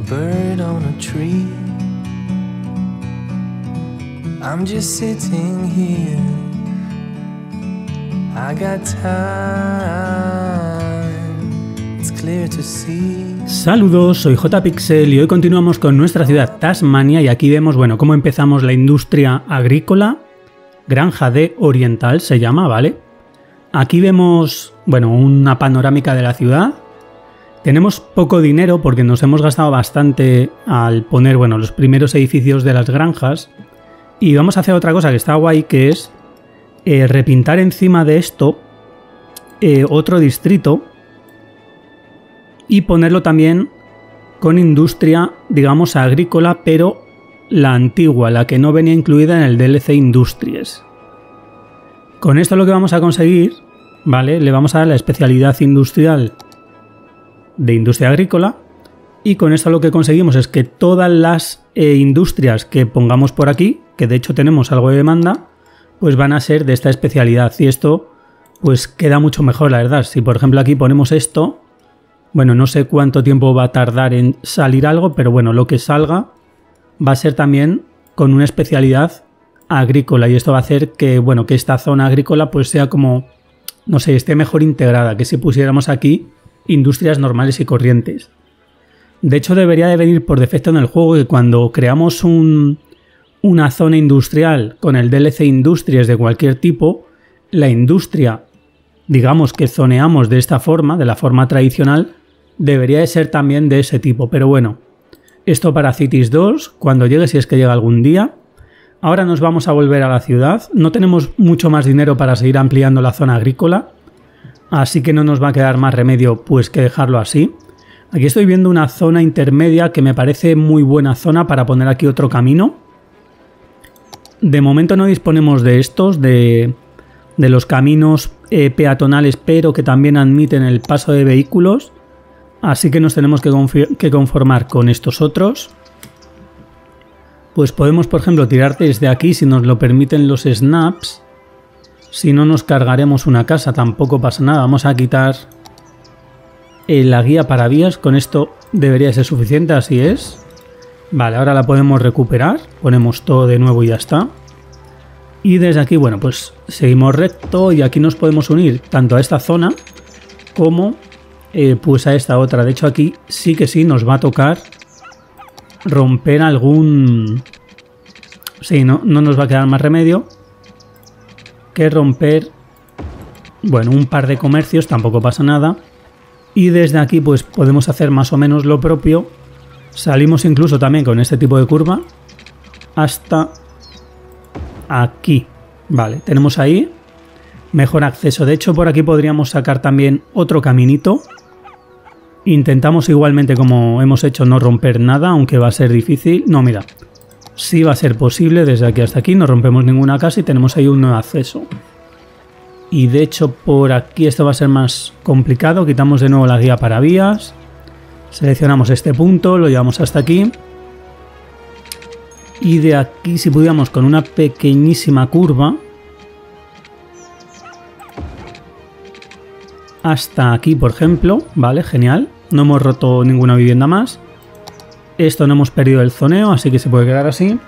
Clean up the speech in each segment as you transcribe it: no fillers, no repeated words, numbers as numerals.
bird on a tree. I'm just sitting here. I got time. It's clear to see. Saludos, soy JPixel y hoy continuamos con nuestra ciudad Tasmania y aquí vemos, bueno, cómo empezamos la industria agrícola. Granja de Oriental se llama, ¿vale? Aquí vemos, bueno, una panorámica de la ciudad. Tenemos poco dinero porque nos hemos gastado bastante al poner, bueno, los primeros edificios de las granjas. Y vamos a hacer otra cosa que está guay, que es repintar encima de esto otro distrito y ponerlo también con industria, digamos, agrícola, pero la antigua, la que no venía incluida en el DLC Industries. Con esto lo que vamos a conseguir, ¿vale? Le vamos a dar la especialidad industrial de industria agrícola y con esto lo que conseguimos es que todas las industrias que pongamos por aquí, que de hecho tenemos algo de demanda, pues van a ser de esta especialidad y esto pues queda mucho mejor, la verdad. Si por ejemplo aquí ponemos esto, bueno, no sé cuánto tiempo va a tardar en salir algo, pero bueno, lo que salga va a ser también con una especialidad agrícola y esto va a hacer que, bueno, que esta zona agrícola pues sea como, no sé, esté mejor integrada, que si pusiéramos aquí industrias normales y corrientes. De hecho debería de venir por defecto en el juego que cuando creamos una zona industrial con el DLC Industries de cualquier tipo, la industria, digamos que zoneamos de esta forma, de la forma tradicional, debería de ser también de ese tipo. Pero bueno, esto para Cities 2, cuando llegue, si es que llega algún día. Ahora nos vamos a volver a la ciudad. No tenemos mucho más dinero para seguir ampliando la zona agrícola, así que no nos va a quedar más remedio pues que dejarlo así. Aquí estoy viendo una zona intermedia que me parece muy buena zona para poner aquí otro camino. De momento no disponemos de estos, de los caminos peatonales, pero que también admiten el paso de vehículos. Así que nos tenemos que conformar con estos otros. Pues podemos, por ejemplo, tirar desde aquí si nos lo permiten los snaps. Si no nos cargaremos una casa, tampoco pasa nada. Vamos a quitar la guía para vías. Con esto debería ser suficiente, así es. Vale, ahora la podemos recuperar. Ponemos todo de nuevo y ya está. Y desde aquí, bueno, pues seguimos recto y aquí nos podemos unir tanto a esta zona como pues a esta otra. De hecho aquí sí que sí nos va a tocar romper algún... Sí, no nos va a quedar más remedio que romper, bueno, un par de comercios, tampoco pasa nada. Y desde aquí pues podemos hacer más o menos lo propio. Salimos incluso también con este tipo de curva hasta aquí. Vale, tenemos ahí mejor acceso. De hecho por aquí podríamos sacar también otro caminito. Intentamos igualmente, como hemos hecho, no romper nada, aunque va a ser difícil. No, mira, sí va a ser posible. Desde aquí hasta aquí no rompemos ninguna casa y tenemos ahí un nuevo acceso. Y de hecho por aquí esto va a ser más complicado. Quitamos de nuevo la guía para vías. Seleccionamos este punto, lo llevamos hasta aquí. Y de aquí, si pudiéramos, con una pequeñísima curva hasta aquí, por ejemplo. Vale, genial. No hemos roto ninguna vivienda más. Esto no hemos perdido el zoneo, así que se puede quedar así.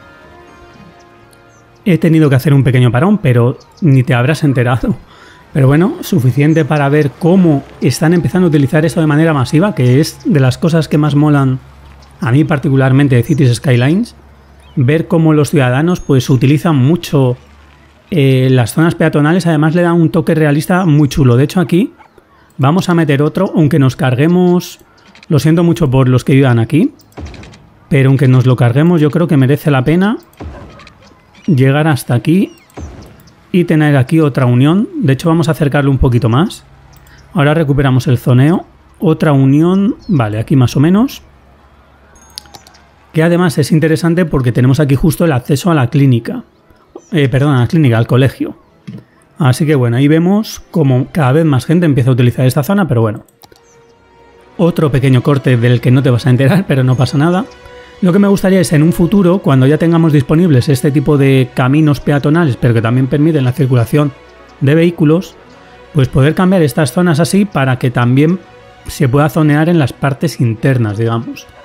He tenido que hacer un pequeño parón, pero ni te habrás enterado. Pero bueno, suficiente para ver cómo están empezando a utilizar esto de manera masiva, que es de las cosas que más molan a mí particularmente de Cities Skylines. Ver cómo los ciudadanos pues utilizan mucho las zonas peatonales, además le dan un toque realista muy chulo. De hecho aquí vamos a meter otro, aunque nos carguemos, lo siento mucho por los que vivan aquí, pero aunque nos lo carguemos yo creo que merece la pena llegar hasta aquí y tener aquí otra unión. De hecho vamos a acercarlo un poquito más. Ahora recuperamos el zoneo. Otra unión, vale, aquí más o menos. Que además es interesante porque tenemos aquí justo el acceso a la clínica. Perdón, a la clínica, al colegio. Así que bueno, ahí vemos como cada vez más gente empieza a utilizar esta zona, pero bueno. Otro pequeño corte del que no te vas a enterar, pero no pasa nada. Lo que me gustaría es en un futuro, cuando ya tengamos disponibles este tipo de caminos peatonales, pero que también permiten la circulación de vehículos, pues poder cambiar estas zonas así para que también se pueda zonear en las partes internas, digamos.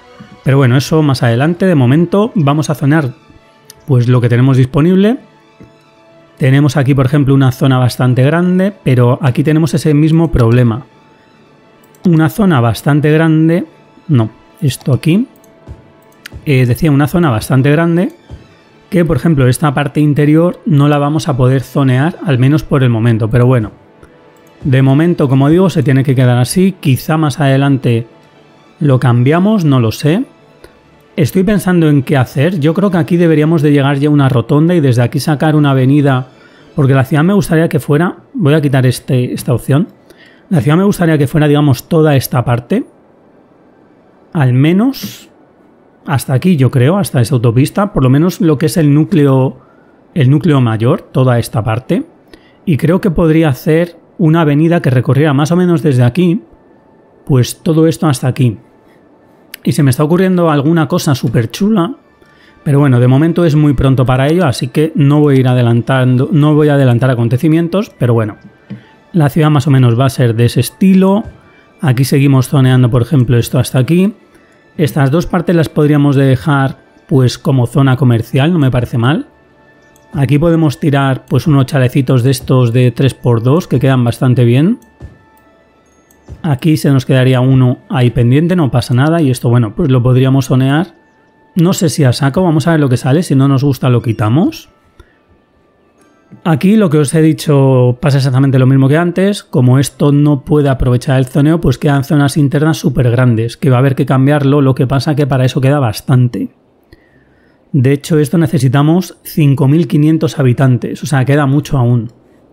Pero bueno, eso más adelante. De momento vamos a zonear pues lo que tenemos disponible. Tenemos aquí, por ejemplo, una zona bastante grande, pero aquí tenemos ese mismo problema. Una zona bastante grande... No, esto aquí... decía una zona bastante grande que, por ejemplo, esta parte interior no la vamos a poder zonear, al menos por el momento. Pero bueno, de momento, como digo, se tiene que quedar así. Quizá más adelante lo cambiamos, no lo sé. Estoy pensando en qué hacer. Yo creo que aquí deberíamos de llegar ya a una rotonda y desde aquí sacar una avenida, porque la ciudad me gustaría que fuera... Voy a quitar esta opción. La ciudad me gustaría que fuera, digamos, toda esta parte. Al menos hasta aquí, yo creo, hasta esa autopista. Por lo menos lo que es el núcleo mayor, toda esta parte. Y creo que podría hacer una avenida que recorriera más o menos desde aquí, pues todo esto hasta aquí. Y se me está ocurriendo alguna cosa súper chula, pero bueno, de momento es muy pronto para ello, así que no voy a ir adelantando, no voy a adelantar acontecimientos, pero bueno, la ciudad más o menos va a ser de ese estilo. Aquí seguimos zoneando, por ejemplo, esto hasta aquí. Estas dos partes las podríamos dejar pues como zona comercial, no me parece mal. Aquí podemos tirar pues unos chalecitos de estos de 3×2 que quedan bastante bien. Aquí se nos quedaría uno ahí pendiente, no pasa nada. Y esto, bueno, pues lo podríamos zonear. No sé si a saco, vamos a ver lo que sale. Si no nos gusta lo quitamos. Aquí lo que os he dicho pasa exactamente lo mismo que antes. Como esto no puede aprovechar el zoneo, pues quedan zonas internas súper grandes, que va a haber que cambiarlo. Lo que pasa que para eso queda bastante. De hecho, esto necesitamos 5.500 habitantes, o sea, queda mucho aún.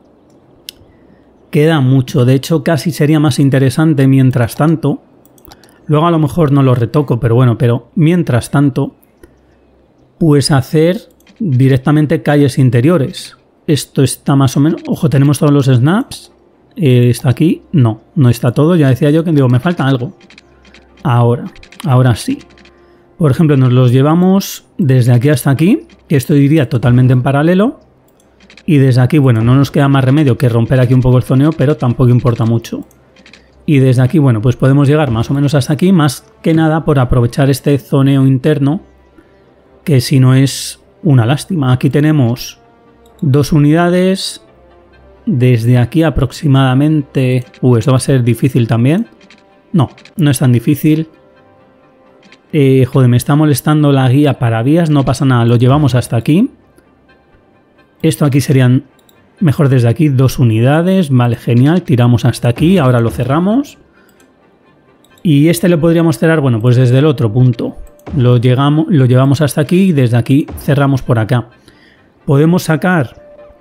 Queda mucho, de hecho casi sería más interesante mientras tanto. Luego a lo mejor no lo retoco, pero bueno, pero mientras tanto, pues hacer directamente calles interiores. Esto está más o menos... Ojo, tenemos todos los snaps. ¿Está aquí? No, no está todo. Ya decía yo que digo, me falta algo. Ahora sí. Por ejemplo, nos los llevamos desde aquí hasta aquí, que esto iría totalmente en paralelo. Y desde aquí, bueno, no nos queda más remedio que romper aquí un poco el zoneo, pero tampoco importa mucho. Y desde aquí, bueno, pues podemos llegar más o menos hasta aquí, más que nada por aprovechar este zoneo interno, que si no es una lástima. Aquí tenemos 2 unidades, desde aquí aproximadamente... esto va a ser difícil también. No, no es tan difícil. Joder, me está molestando la guía para vías, no pasa nada, lo llevamos hasta aquí. Esto aquí serían, mejor desde aquí, 2 unidades, vale, genial, tiramos hasta aquí, ahora lo cerramos. Y este lo podríamos cerrar, bueno, pues desde el otro punto. Lo llevamos hasta aquí y desde aquí cerramos por acá. Podemos sacar...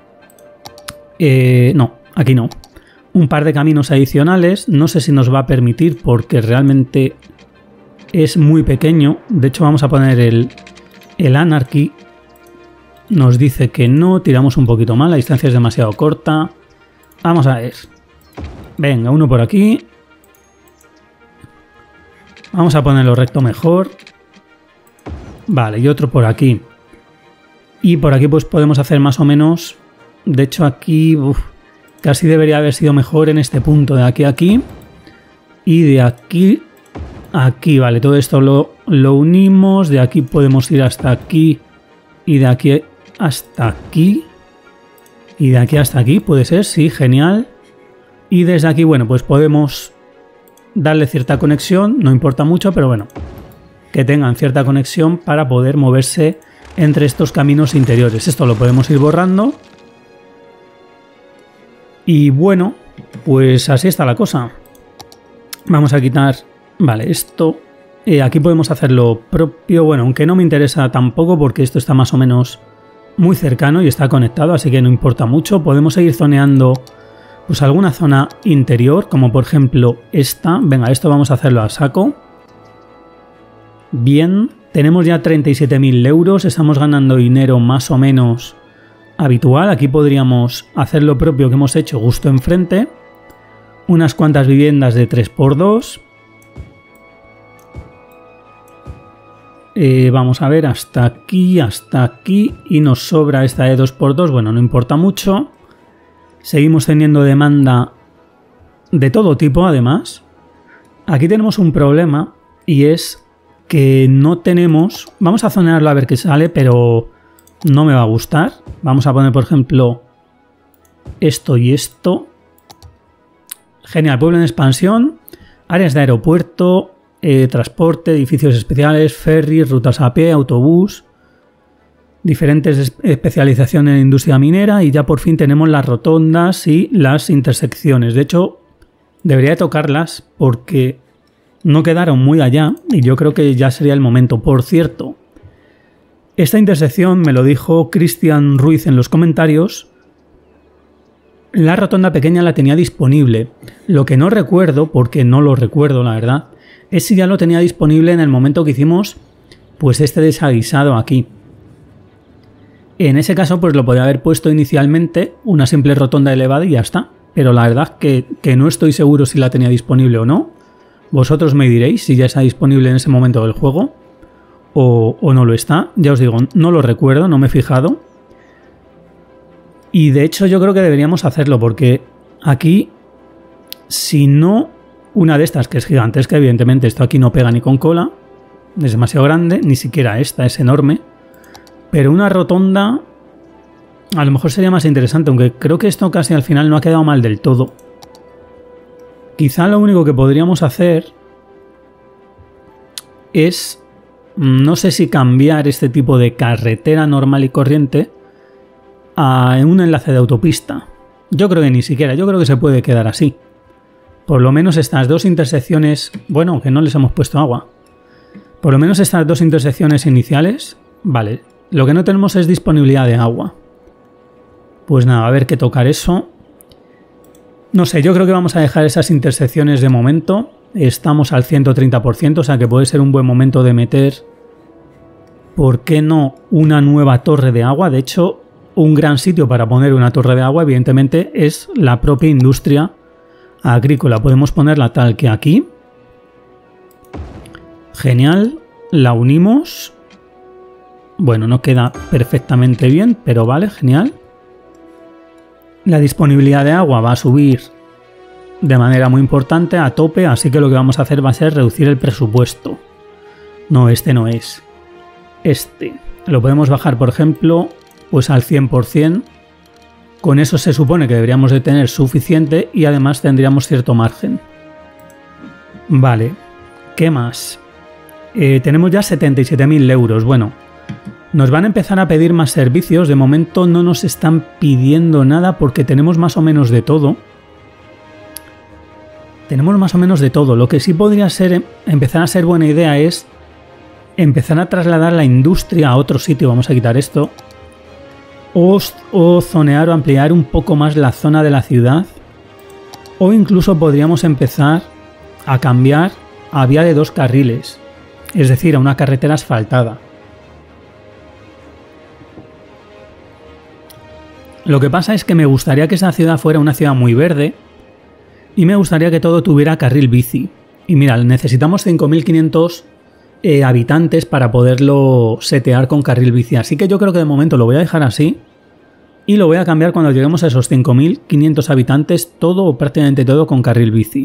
no, aquí no. Un par de caminos adicionales, no sé si nos va a permitir porque realmente es muy pequeño. De hecho vamos a poner el Anarchy. Nos dice que no, tiramos un poquito mal, la distancia es demasiado corta. Vamos a ver. Venga, uno por aquí. Vamos a ponerlo recto mejor. Vale, y otro por aquí. Y por aquí pues podemos hacer más o menos... De hecho aquí casi debería haber sido mejor en este punto, de aquí a aquí. Y de aquí a aquí, vale, todo esto lo unimos. De aquí podemos ir hasta aquí. Y de aquí hasta aquí. Y de aquí hasta aquí, puede ser, sí, genial. Y desde aquí, bueno, pues podemos darle cierta conexión, no importa mucho, pero bueno, que tengan cierta conexión para poder moverse entre estos caminos interiores. Esto lo podemos ir borrando. Y bueno, pues así está la cosa. Vamos a quitar, vale, esto. Aquí podemos hacer lo propio, bueno, aunque no me interesa tampoco porque esto está más o menos muy cercano y está conectado, así que no importa mucho. Podemos seguir zoneando pues alguna zona interior, como por ejemplo esta. Venga, esto vamos a hacerlo a saco. Bien, tenemos ya 37.000 euros, estamos ganando dinero más o menos habitual. Aquí podríamos hacer lo propio que hemos hecho justo enfrente. Unas cuantas viviendas de 3×2. Vamos a ver, hasta aquí y nos sobra esta de 2×2, bueno, no importa mucho. Seguimos teniendo demanda de todo tipo además. Aquí tenemos un problema y es que no tenemos. Vamos a zonearlo a ver qué sale, pero no me va a gustar. Vamos a poner, por ejemplo, esto y esto. Genial, pueblo en expansión, áreas de aeropuerto, transporte, edificios especiales, ferries, rutas a pie, autobús, diferentes especializaciones en industria minera y ya por fin tenemos las rotondas y las intersecciones. De hecho, debería tocarlas porque no quedaron muy allá y yo creo que ya sería el momento. Por cierto, esta intersección me lo dijo Cristian Ruiz en los comentarios. La rotonda pequeña la tenía disponible. Lo que no recuerdo, porque no lo recuerdo la verdad, es si ya lo tenía disponible en el momento que hicimos pues este desaguisado aquí. En ese caso pues lo podía haber puesto inicialmente una simple rotonda elevada y ya está. Pero la verdad que no estoy seguro si la tenía disponible o no. Vosotros me diréis si ya está disponible en ese momento del juego o no lo está. Ya os digo, no lo recuerdo, no me he fijado. Y de hecho yo creo que deberíamos hacerlo porque aquí, si no una de estas que es gigantesca, evidentemente esto aquí no pega ni con cola, es demasiado grande, ni siquiera esta es enorme, pero una rotonda a lo mejor sería más interesante, aunque creo que esto casi al final no ha quedado mal del todo. Quizá lo único que podríamos hacer es, no sé si cambiar este tipo de carretera normal y corriente a un enlace de autopista. Yo creo que ni siquiera, yo creo que se puede quedar así. Por lo menos estas dos intersecciones, bueno, que no les hemos puesto agua. Por lo menos estas dos intersecciones iniciales, vale. Lo que no tenemos es disponibilidad de agua. Pues nada, a ver qué tocar eso. No sé, yo creo que vamos a dejar esas intersecciones de momento. Estamos al 130%, o sea que puede ser un buen momento de meter, ¿por qué no?, una nueva torre de agua. De hecho, un gran sitio para poner una torre de agua, evidentemente, es la propia industria agrícola. Podemos ponerla tal que aquí. Genial. La unimos. Bueno, no queda perfectamente bien, pero vale, genial. La disponibilidad de agua va a subir de manera muy importante, a tope, así que lo que vamos a hacer va a ser reducir el presupuesto. No, este no es. Este. Lo podemos bajar, por ejemplo, pues al 100%. Con eso se supone que deberíamos de tener suficiente y además tendríamos cierto margen. Vale. ¿Qué más? Tenemos ya 77.000 euros. Bueno, nos van a empezar a pedir más servicios. De momento no nos están pidiendo nada porque tenemos más o menos de todo. Tenemos más o menos de todo. Lo que sí podría ser, empezar a ser buena idea es empezar a trasladar la industria a otro sitio. Vamos a quitar esto. O zonear o ampliar un poco más la zona de la ciudad. O incluso podríamos empezar a cambiar a vía de 2 carriles. Es decir, a una carretera asfaltada. Lo que pasa es que me gustaría que esa ciudad fuera una ciudad muy verde. Y me gustaría que todo tuviera carril bici. Y mira, necesitamos 5.500 habitantes para poderlo setear con carril bici. Así que yo creo que de momento lo voy a dejar así. Y lo voy a cambiar cuando lleguemos a esos 5.500 habitantes. Todo o prácticamente todo con carril bici.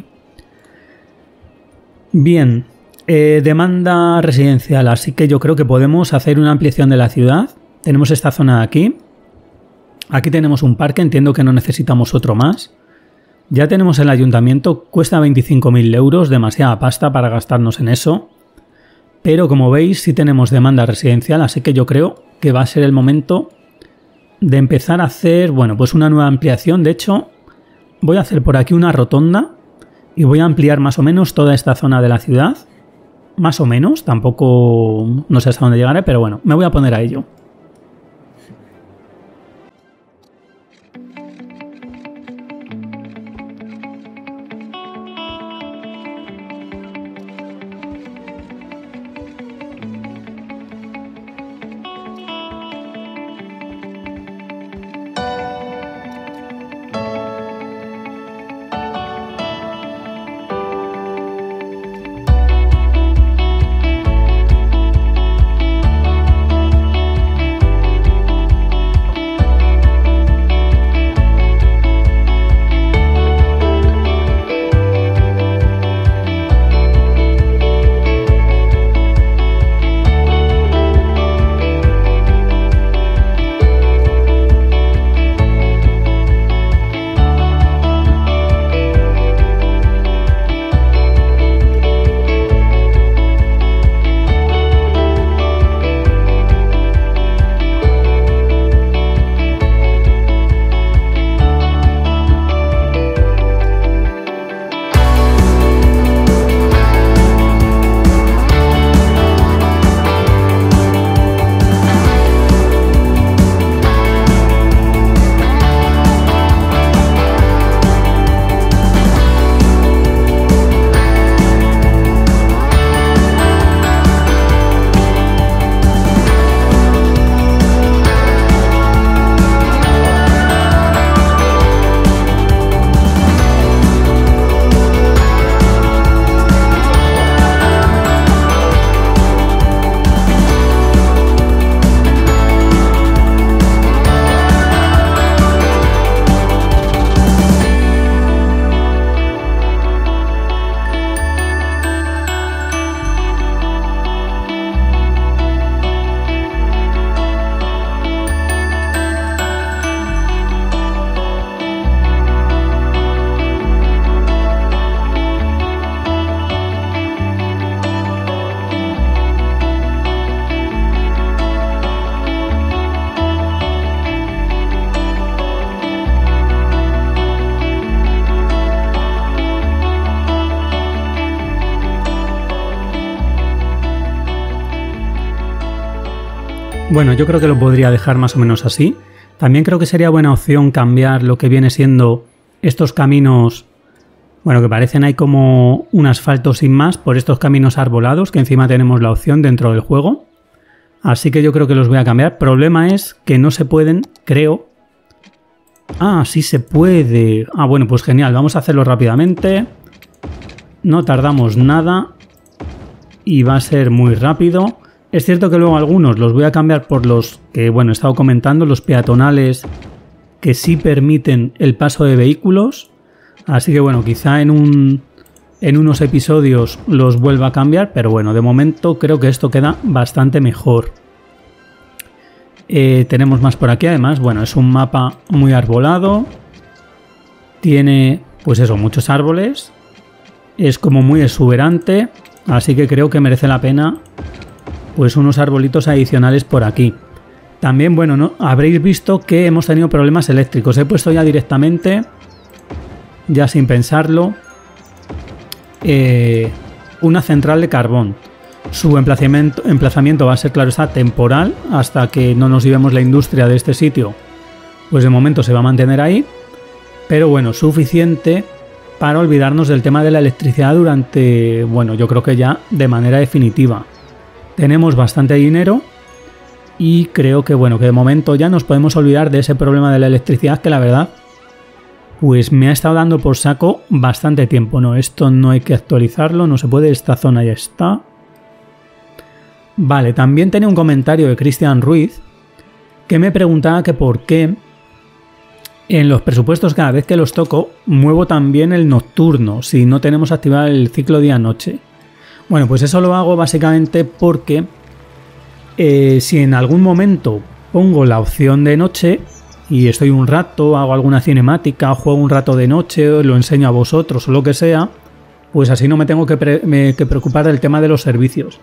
Bien. Demanda residencial. Así que yo creo que podemos hacer una ampliación de la ciudad. Tenemos esta zona de aquí. Aquí tenemos un parque. Entiendo que no necesitamos otro más. Ya tenemos el ayuntamiento, cuesta 25.000 euros, demasiada pasta para gastarnos en eso. Pero como veis sí tenemos demanda residencial, así que yo creo que va a ser el momento de empezar a hacer, bueno, pues una nueva ampliación. De hecho, voy a hacer por aquí una rotonda y voy a ampliar más o menos toda esta zona de la ciudad. Más o menos, tampoco no sé hasta dónde llegaré, pero bueno, me voy a poner a ello. Bueno, yo creo que lo podría dejar más o menos así. También creo que sería buena opción cambiar lo que viene siendo estos caminos, bueno, que parecen hay como un asfalto sin más, por estos caminos arbolados, que encima tenemos la opción dentro del juego. Así que yo creo que los voy a cambiar. Problema es que no se pueden, creo. Ah, sí se puede. Ah, bueno, pues genial. Vamos a hacerlo rápidamente. No tardamos nada. Y va a ser muy rápido. Es cierto que luego algunos los voy a cambiar por los que, bueno, he estado comentando, los peatonales que sí permiten el paso de vehículos. Así que, bueno, quizá en unos episodios los vuelva a cambiar, pero bueno, de momento creo que esto queda bastante mejor. Tenemos más por aquí, además, bueno, es un mapa muy arbolado. Tiene, pues eso, muchos árboles. Es como muy exuberante, así que creo que merece la pena pues unos arbolitos adicionales por aquí. También, bueno, ¿no? Habréis visto que hemos tenido problemas eléctricos. He puesto ya directamente, ya sin pensarlo, una central de carbón. Su emplazamiento va a ser, claro está, temporal, hasta que no nos llevemos la industria de este sitio. Pues de momento se va a mantener ahí, pero bueno, suficiente para olvidarnos del tema de la electricidad durante, bueno, yo creo que ya de manera definitiva. Tenemos bastante dinero y creo que, bueno, que de momento ya nos podemos olvidar de ese problema de la electricidad que la verdad pues me ha estado dando por saco bastante tiempo. No, esto no hay que actualizarlo, no se puede, esta zona ya está. Vale, también tenía un comentario de Cristian Ruiz que me preguntaba que por qué en los presupuestos cada vez que los toco muevo también el nocturno si no tenemos activado el ciclo día-noche. Bueno, pues eso lo hago básicamente porque si en algún momento pongo la opción de noche y estoy un rato, hago alguna cinemática, juego un rato de noche, lo enseño a vosotros o lo que sea, pues así no me tengo que preocupar del tema de los servicios.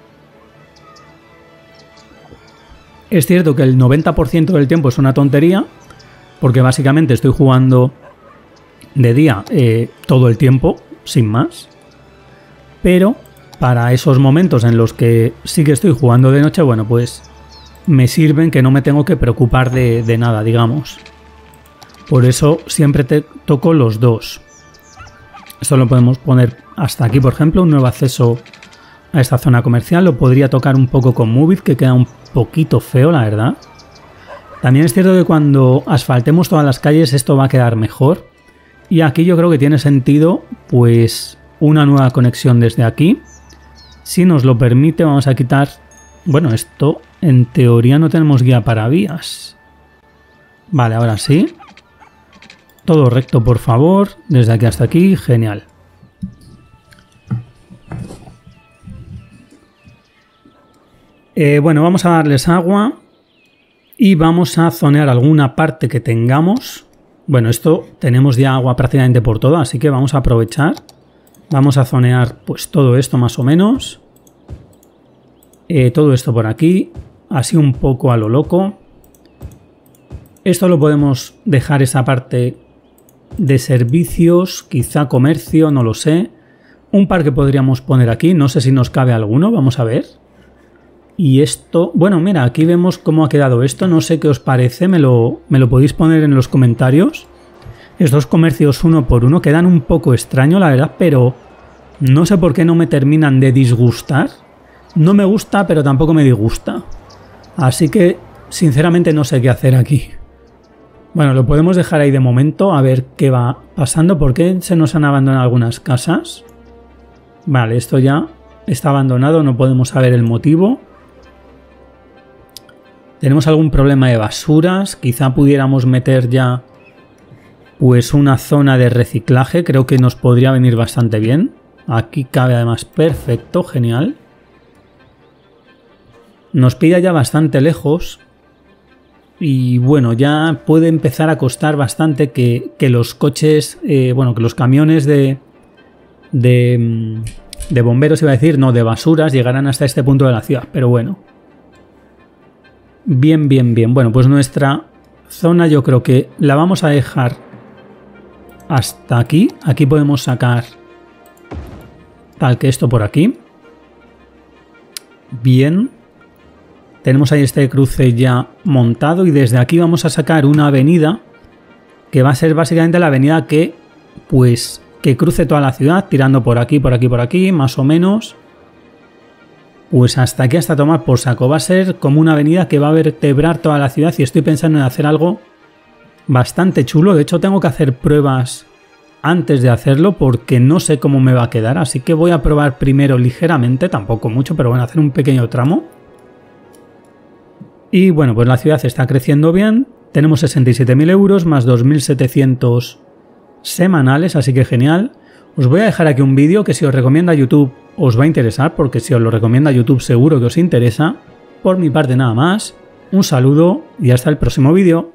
Es cierto que el 90% del tiempo es una tontería, porque básicamente estoy jugando de día todo el tiempo, sin más, pero para esos momentos en los que sí que estoy jugando de noche, bueno, pues me sirven que no me tengo que preocupar de nada, digamos. Por eso siempre toco los dos. Esto lo podemos poner hasta aquí, por ejemplo, un nuevo acceso a esta zona comercial. Lo podría tocar un poco con Move It, que queda un poquito feo, la verdad. También es cierto que cuando asfaltemos todas las calles esto va a quedar mejor. Y aquí yo creo que tiene sentido, pues, una nueva conexión desde aquí. Si nos lo permite, vamos a quitar... Bueno, esto en teoría no tenemos guía para vías. Vale, ahora sí. Todo recto, por favor. Desde aquí hasta aquí, genial. Bueno, vamos a darles agua. Y vamos a zonear alguna parte que tengamos. Bueno, esto tenemos ya agua prácticamente por todo, así que vamos a aprovechar. Vamos a zonear pues todo esto más o menos. Todo esto por aquí. Así un poco a lo loco. Esto lo podemos dejar esa parte de servicios, quizá comercio, no lo sé. Un parque podríamos poner aquí, no sé si nos cabe alguno, vamos a ver. Y esto, bueno, mira, aquí vemos cómo ha quedado esto, no sé qué os parece, me lo podéis poner en los comentarios. Estos comercios uno por uno quedan un poco extraño, la verdad, pero no sé por qué no me terminan de disgustar. No me gusta, pero tampoco me disgusta. Así que, sinceramente, no sé qué hacer aquí. Bueno, lo podemos dejar ahí de momento, a ver qué va pasando. ¿Por qué se nos han abandonado algunas casas? Vale, esto ya está abandonado, no podemos saber el motivo. Tenemos algún problema de basuras, quizá pudiéramos meter ya pues una zona de reciclaje, creo que nos podría venir bastante bien. Aquí cabe además perfecto, genial. Nos pilla ya bastante lejos y bueno, ya puede empezar a costar bastante que los coches, bueno, que los camiones de bomberos, iba a decir, no, de basuras, llegarán hasta este punto de la ciudad, pero bueno. Bien, bien, bien. Bueno, pues nuestra zona yo creo que la vamos a dejar hasta aquí. Aquí podemos sacar tal que esto por aquí. Bien. Tenemos ahí este cruce ya montado y desde aquí vamos a sacar una avenida que va a ser básicamente la avenida que cruce toda la ciudad, tirando por aquí, por aquí, por aquí, más o menos. Pues hasta aquí, hasta tomar por saco. Va a ser como una avenida que va a vertebrar toda la ciudad y estoy pensando en hacer algo bastante chulo. De hecho, tengo que hacer pruebas antes de hacerlo porque no sé cómo me va a quedar. Así que voy a probar primero ligeramente, tampoco mucho, pero bueno, hacer un pequeño tramo. Y bueno, pues la ciudad está creciendo bien. Tenemos 67.000 euros más 2.700 semanales, así que genial. Os voy a dejar aquí un vídeo que si os recomienda YouTube os va a interesar, porque si os lo recomienda YouTube seguro que os interesa. Por mi parte nada más, un saludo y hasta el próximo vídeo.